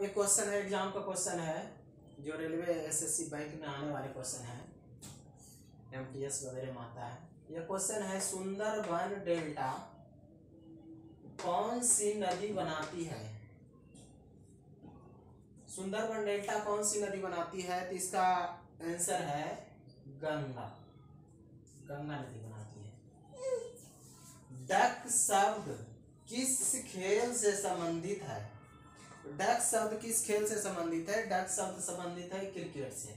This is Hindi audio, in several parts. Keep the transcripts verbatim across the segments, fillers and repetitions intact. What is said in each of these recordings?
एक क्वेश्चन है, एग्जाम का क्वेश्चन है जो रेलवे एसएससी बैंक में आने वाले क्वेश्चन है, एमटीएस वगैरह में आता है। यह क्वेश्चन है, सुंदरबन डेल्टा कौन सी नदी बनाती है? सुंदरबन डेल्टा कौन सी नदी बनाती है? तो इसका आंसर है गंगा। गंगा नदी बनाती है। डक शब्द किस खेल से संबंधित है? डक शब्द किस खेल से संबंधित है? डक शब्द संबंधित है क्रिकेट से।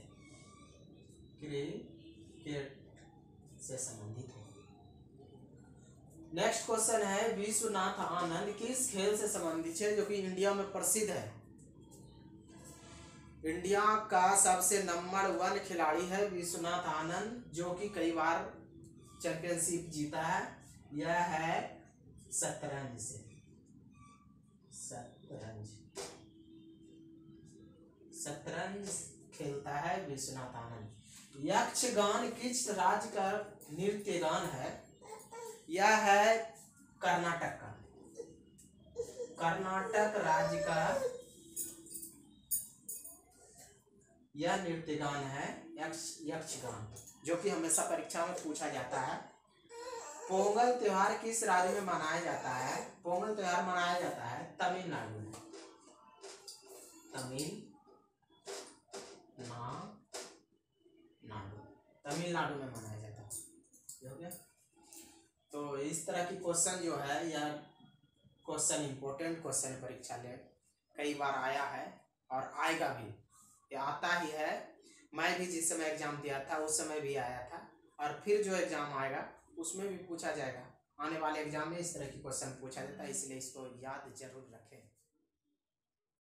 क्रिकेट से संबंधित है। नेक्स्ट क्वेश्चन है, विश्वनाथ आनंद किस खेल से संबंधित है जो कि इंडिया में प्रसिद्ध है? इंडिया का सबसे नंबर वन खिलाड़ी है विश्वनाथ आनंद, जो कि कई बार चैंपियनशिप जीता है। यह है शतरंज से। शतरंज शतरंज खेलता है विश्वनाथ आनंद। यक्षगान किस राज्य का नृत्य गान है? यह है कर्नाटक का। कर्नाटक राज्य का यह नृत्य गान है यक्षगान, जो कि हमेशा परीक्षा में पूछा जाता है। पोंगल त्योहार किस राज्य में मनाया जाता है? पोंगल त्योहार मनाया जाता है तमिलनाडु में। तमिलनाडु तमिलनाडु में मनाया जाता है। हो गया। तो इस तरह की क्वेश्चन जो है, यह क्वेश्चन इंपॉर्टेंट क्वेश्चन परीक्षा में कई बार आया है और आएगा भी। ये आता ही है। मैं भी जिस समय एग्जाम दिया था उस समय भी आया था, और फिर जो एग्जाम आएगा उसमें भी पूछा जाएगा। आने वाले एग्जाम में इस तरह की क्वेश्चन पूछा जाता है, इसलिए इसको याद जरूर रखें।